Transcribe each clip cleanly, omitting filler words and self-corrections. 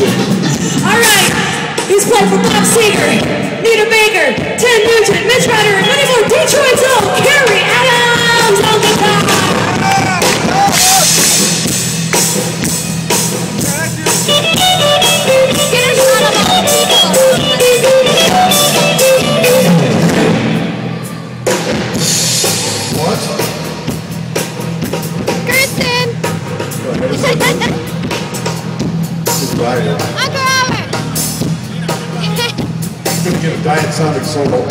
Alright, he's played for Bob Seger, Nita Baker, Ted Nugent, Mitch Ryder, and many more. Detroit's own Kerry Adams on guitar. What? Kristen! Goodbye. Uncle Albert! I'm gonna get a Diet Sonic solo.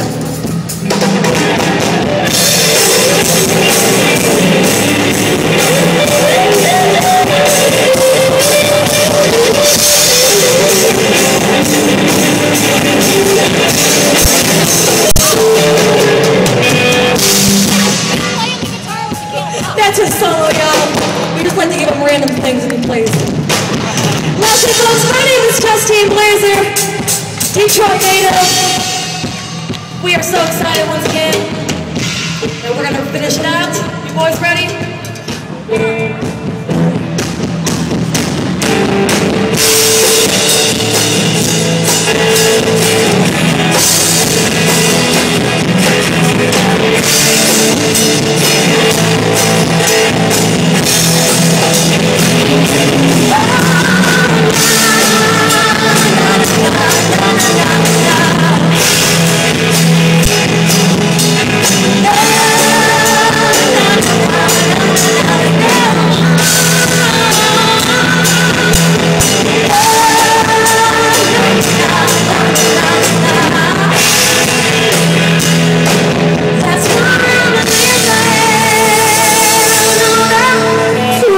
That's his solo, y'all. We just like to give him random things and he plays. Last and folks, my name is Justine Blazer, Detroit native. We are so excited once again that we're gonna finish it out. You boys ready?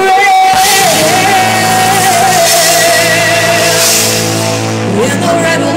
In the red